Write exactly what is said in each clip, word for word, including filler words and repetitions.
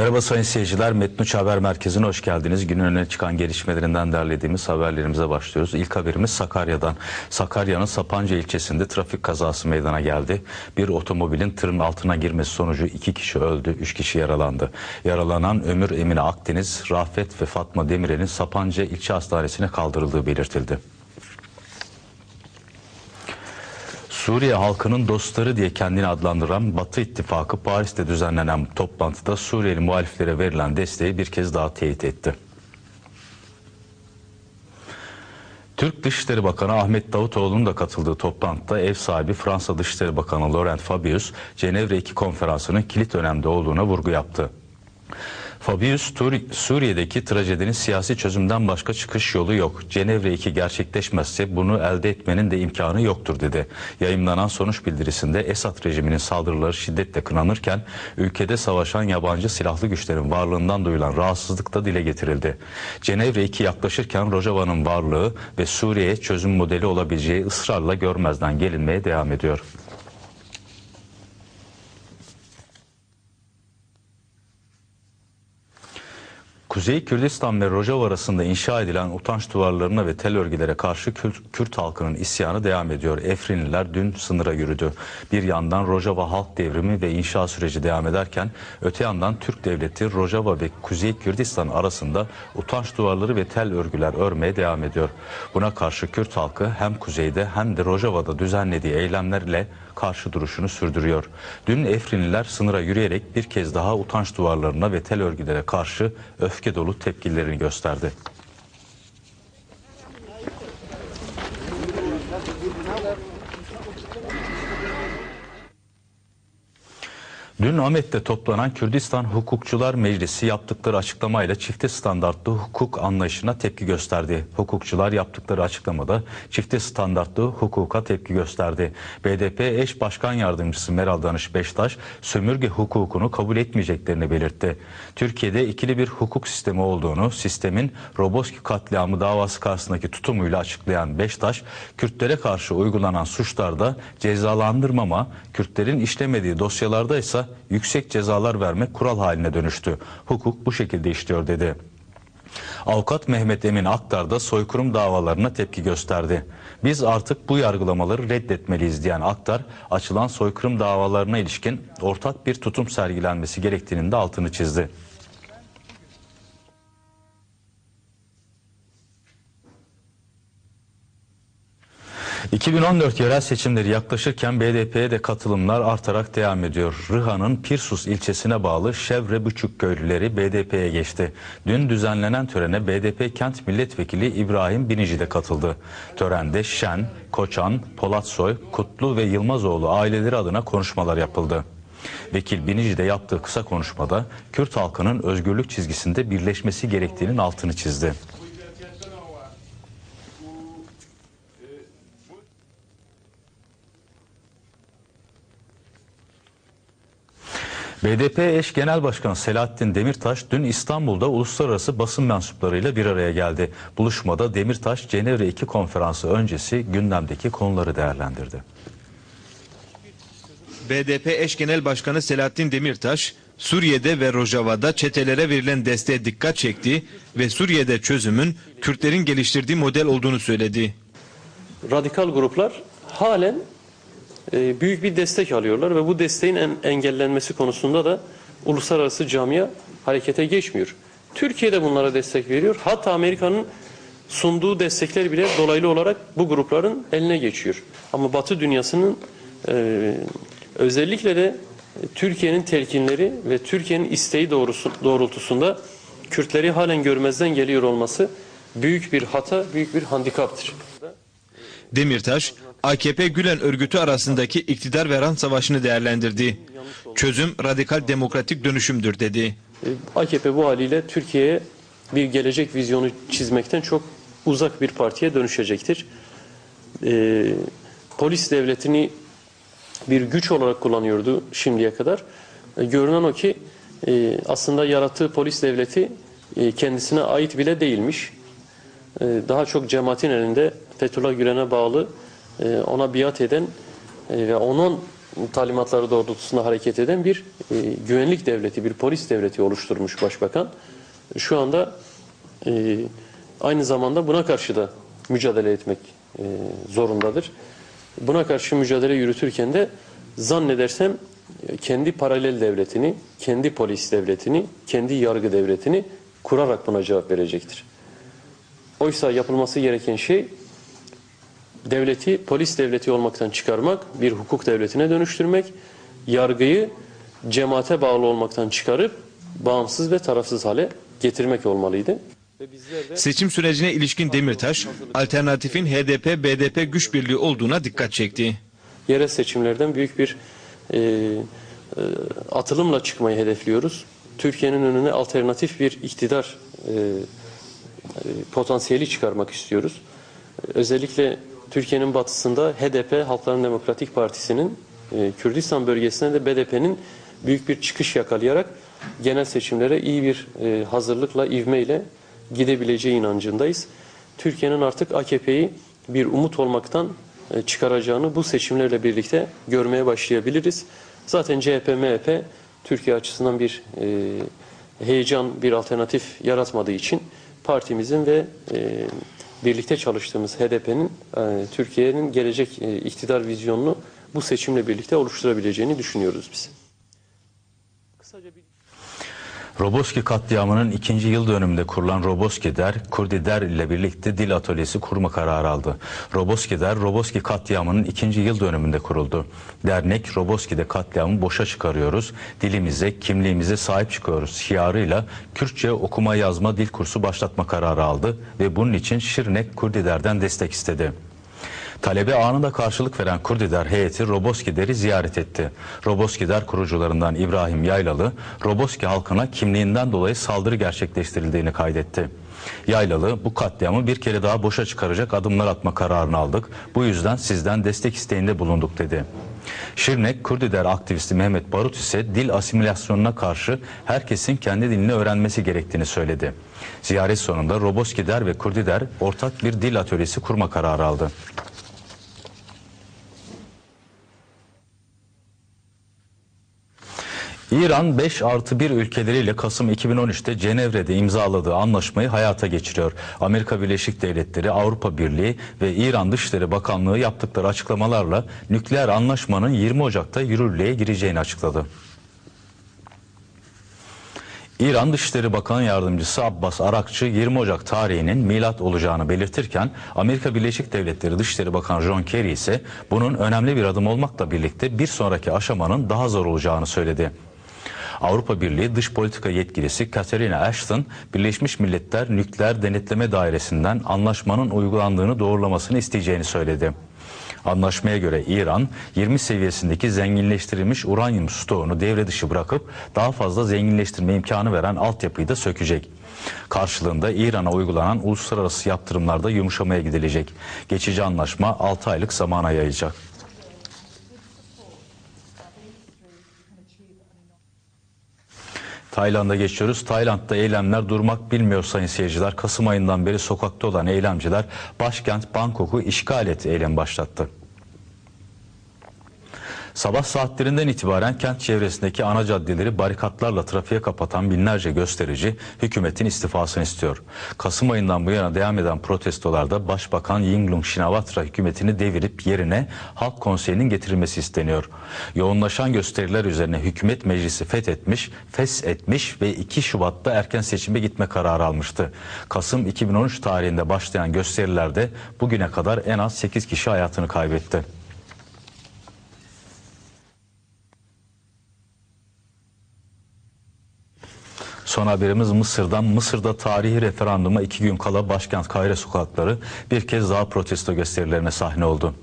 Merhaba sayın seyirciler, Metn Üç Haber Merkezi'ne hoş geldiniz. Günün öne çıkan gelişmelerinden derlediğimiz haberlerimize başlıyoruz. İlk haberimiz Sakarya'dan. Sakarya'nın Sapanca ilçesinde trafik kazası meydana geldi. Bir otomobilin tırın altına girmesi sonucu iki kişi öldü, üç kişi yaralandı. Yaralanan Ömür Emine Akdeniz, Rafet ve Fatma Demirel'in Sapanca İlçe Hastanesi'ne kaldırıldığı belirtildi. Suriye halkının dostları diye kendini adlandıran Batı İttifakı Paris'te düzenlenen toplantıda Suriyeli muhaliflere verilen desteği bir kez daha teyit etti. Türk Dışişleri Bakanı Ahmet Davutoğlu'nun da katıldığı toplantıda ev sahibi Fransa Dışişleri Bakanı Laurent Fabius, Cenevre iki konferansının kilit önemde olduğuna vurgu yaptı. Fabius, Suriye'deki trajedinin siyasi çözümden başka çıkış yolu yok. Cenevre iki gerçekleşmezse bunu elde etmenin de imkanı yoktur dedi. Yayımlanan sonuç bildirisinde Esad rejiminin saldırıları şiddetle kınanırken ülkede savaşan yabancı silahlı güçlerin varlığından duyulan rahatsızlık da dile getirildi. Cenevre iki yaklaşırken Rojava'nın varlığı ve Suriye'ye çözüm modeli olabileceği ısrarla görmezden gelinmeye devam ediyor. Kuzey Kürdistan ve Rojava arasında inşa edilen utanç duvarlarına ve tel örgülere karşı Kürt, Kürt halkının isyanı devam ediyor. Efrinliler dün sınıra yürüdü. Bir yandan Rojava halk devrimi ve inşa süreci devam ederken öte yandan Türk devleti Rojava ve Kuzey Kürdistan arasında utanç duvarları ve tel örgüler örmeye devam ediyor. Buna karşı Kürt halkı hem kuzeyde hem de Rojava'da düzenlediği eylemlerle karşı duruşunu sürdürüyor. Dün Efrinliler sınıra yürüyerek bir kez daha utanç duvarlarına ve tel örgülere karşı öfke dolu tepkilerini gösterdi. Dün Ahmet'te toplanan Kürdistan Hukukçular Meclisi yaptıkları açıklamayla çifte standartlı hukuk anlayışına tepki gösterdi. Hukukçular yaptıkları açıklamada çifte standartlı hukuka tepki gösterdi. B D P eş başkan yardımcısı Meral Danış Beştaş, sömürge hukukunu kabul etmeyeceklerini belirtti. Türkiye'de ikili bir hukuk sistemi olduğunu, sistemin Roboski katliamı davası karşısındaki tutumuyla açıklayan Beştaş, Kürtlere karşı uygulanan suçlarda cezalandırmama, Kürtlerin işlemediği dosyalarda ise yüksek cezalar vermek kural haline dönüştü. Hukuk bu şekilde işliyor dedi. Avukat Mehmet Emin Aktar da soykırım davalarına tepki gösterdi. Biz artık bu yargılamaları reddetmeliyiz diyen Aktar, açılan soykırım davalarına ilişkin ortak bir tutum sergilenmesi gerektiğinin de altını çizdi. iki bin on dört yerel seçimleri yaklaşırken B D P'ye de katılımlar artarak devam ediyor. Rıha'nın Pirsus ilçesine bağlı Şevrebuçuk köylüleri B D P'ye geçti. Dün düzenlenen törene B D P Kent Milletvekili İbrahim Binici de katıldı. Törende Şen, Koçan, Polatsoy, Kutlu ve Yılmazoğlu aileleri adına konuşmalar yapıldı. Vekil Binici de yaptığı kısa konuşmada Kürt halkının özgürlük çizgisinde birleşmesi gerektiğinin altını çizdi. B D P eş genel başkanı Selahattin Demirtaş dün İstanbul'da uluslararası basın mensuplarıyla bir araya geldi. Buluşmada Demirtaş, Cenevre iki konferansı öncesi gündemdeki konuları değerlendirdi. B D P eş genel başkanı Selahattin Demirtaş, Suriye'de ve Rojava'da çetelere verilen desteğe dikkat çekti ve Suriye'de çözümün Kürtlerin geliştirdiği model olduğunu söyledi. Radikal gruplar halen büyük bir destek alıyorlar ve bu desteğin engellenmesi konusunda da uluslararası camia harekete geçmiyor. Türkiye de bunlara destek veriyor. Hatta Amerika'nın sunduğu destekler bile dolaylı olarak bu grupların eline geçiyor. Ama Batı dünyasının e, özellikle de Türkiye'nin telkinleri ve Türkiye'nin isteği doğrusu, doğrultusunda Kürtleri halen görmezden geliyor olması büyük bir hata, büyük bir handikaptır. Demirtaş, A K P Gülen örgütü arasındaki iktidar ve rant savaşını değerlendirdi. Çözüm radikal demokratik dönüşümdür dedi. A K P bu haliyle Türkiye'ye bir gelecek vizyonu çizmekten çok uzak bir partiye dönüşecektir. Ee, polis devletini bir güç olarak kullanıyordu şimdiye kadar. Ee, görünen o ki e, aslında yarattığı polis devleti e, kendisine ait bile değilmiş. Ee, daha çok cemaatin elinde Fethullah Gülen'e bağlı, ona biat eden ve onun talimatları doğrultusunda hareket eden bir e, güvenlik devleti, bir polis devleti oluşturmuş başbakan. Şu anda e, aynı zamanda buna karşı da mücadele etmek e, zorundadır. Buna karşı mücadele yürütürken de zannedersem e, kendi paralel devletini, kendi polis devletini, kendi yargı devletini kurarak buna cevap verecektir. Oysa yapılması gereken şey devleti polis devleti olmaktan çıkarmak, bir hukuk devletine dönüştürmek, yargıyı cemaate bağlı olmaktan çıkarıp bağımsız ve tarafsız hale getirmek olmalıydı. Seçim sürecine ilişkin Demirtaş, alternatifin H D P B D P güç birliği olduğuna dikkat çekti. Yerel seçimlerden büyük bir e, e, atılımla çıkmayı hedefliyoruz. Türkiye'nin önüne alternatif bir iktidar e, e, potansiyeli çıkarmak istiyoruz. Özellikle Türkiye'nin batısında H D P, Halkların Demokratik Partisi'nin, e, Kürdistan bölgesinde de B D P'nin büyük bir çıkış yakalayarak genel seçimlere iyi bir e, hazırlıkla, ivmeyle gidebileceği inancındayız. Türkiye'nin artık A K P'yi bir umut olmaktan e, çıkaracağını bu seçimlerle birlikte görmeye başlayabiliriz. Zaten C H P, M H P Türkiye açısından bir e, heyecan, bir alternatif yaratmadığı için partimizin ve e, birlikte çalıştığımız H D P'nin e, Türkiye'nin gelecek e, iktidar vizyonunu bu seçimle birlikte oluşturabileceğini düşünüyoruz biz. Kısaca bir... Roboski katliamının ikinci yıl dönümünde kurulan Roboski Der, Kurdi Der ile birlikte dil atölyesi kurma kararı aldı. Roboski Der, Roboski katliamının ikinci yıl dönümünde kuruldu. Dernek, Roboski'de katliamı boşa çıkarıyoruz, dilimize, kimliğimize sahip çıkıyoruz şiarıyla Kürtçe okuma yazma dil kursu başlatma kararı aldı ve bunun için Şirnek Kurdi Der'den destek istedi. Talebe anında karşılık veren Kurdider heyeti Roboski Der'i ziyaret etti. Roboski Der kurucularından İbrahim Yaylalı, Roboski halkına kimliğinden dolayı saldırı gerçekleştirildiğini kaydetti. Yaylalı, bu katliamı bir kere daha boşa çıkaracak adımlar atma kararını aldık. Bu yüzden sizden destek isteğinde bulunduk dedi. Şirnek, Kurdider aktivisti Mehmet Barut ise dil asimilasyonuna karşı herkesin kendi dilini öğrenmesi gerektiğini söyledi. Ziyaret sonunda Roboski Der ve Kurdider ortak bir dil atölyesi kurma kararı aldı. İran beş artı bir ülkeleriyle Kasım iki bin on üç'te Cenevre'de imzaladığı anlaşmayı hayata geçiriyor. Amerika Birleşik Devletleri, Avrupa Birliği ve İran Dışişleri Bakanlığı yaptıkları açıklamalarla nükleer anlaşmanın yirmi Ocak'ta yürürlüğe gireceğini açıkladı. İran Dışişleri Bakanı Yardımcısı Abbas Arakçı yirmi Ocak tarihinin milat olacağını belirtirken Amerika Birleşik Devletleri Dışişleri Bakanı John Kerry ise bunun önemli bir adım olmakla birlikte bir sonraki aşamanın daha zor olacağını söyledi. Avrupa Birliği Dış Politika Yetkilisi Catherine Ashton, Birleşmiş Milletler Nükleer Denetleme Dairesi'nden anlaşmanın uygulandığını doğrulamasını isteyeceğini söyledi. Anlaşmaya göre İran, yirmi seviyesindeki zenginleştirilmiş uranyum stoğunu devre dışı bırakıp daha fazla zenginleştirme imkanı veren altyapıyı da sökecek. Karşılığında İran'a uygulanan uluslararası yatırımlarda yumuşamaya gidilecek. Geçici anlaşma altı aylık zamana yayılacak. Tayland'a geçiyoruz. Tayland'da eylemler durmak bilmiyor sayın seyirciler. Kasım ayından beri sokakta olan eylemciler başkent Bangkok'u işgal et eylemi başlattı. Sabah saatlerinden itibaren kent çevresindeki ana caddeleri barikatlarla trafiğe kapatan binlerce gösterici hükümetin istifasını istiyor. Kasım ayından bu yana devam eden protestolarda Başbakan Yingluck Shinawatra hükümetini devirip yerine Halk Konseyi'nin getirilmesi isteniyor. Yoğunlaşan gösteriler üzerine hükümet meclisi fethetmiş, feshetmiş ve iki Şubat'ta erken seçime gitme kararı almıştı. Kasım iki bin on üç tarihinde başlayan gösterilerde bugüne kadar en az sekiz kişi hayatını kaybetti. Son haberimiz Mısır'dan. Mısır'da tarihi referanduma iki gün kala başkent Kahire sokakları bir kez daha protesto gösterilerine sahne oldu.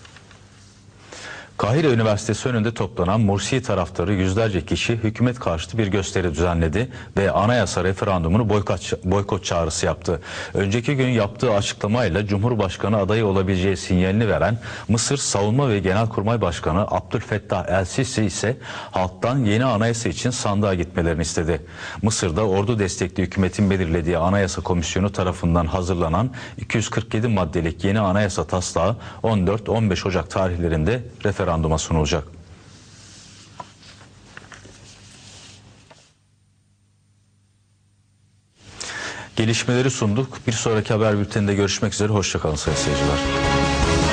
Kahire Üniversitesi önünde toplanan Mursi taraftarı yüzlerce kişi hükümet karşıtı bir gösteri düzenledi ve anayasa referandumunu boykot, boykot çağrısı yaptı. Önceki gün yaptığı açıklamayla Cumhurbaşkanı adayı olabileceği sinyalini veren Mısır Savunma ve Genelkurmay Başkanı Abdülfettah El-Sisi ise halktan yeni anayasa için sandığa gitmelerini istedi. Mısır'da ordu destekli hükümetin belirlediği Anayasa Komisyonu tarafından hazırlanan iki yüz kırk yedi maddelik yeni anayasa taslağı on dört on beş Ocak tarihlerinde referanduma sunulacak. Gelişmeleri sunduk. Bir sonraki haber bülteninde görüşmek üzere. Hoşçakalın sayın seyirciler.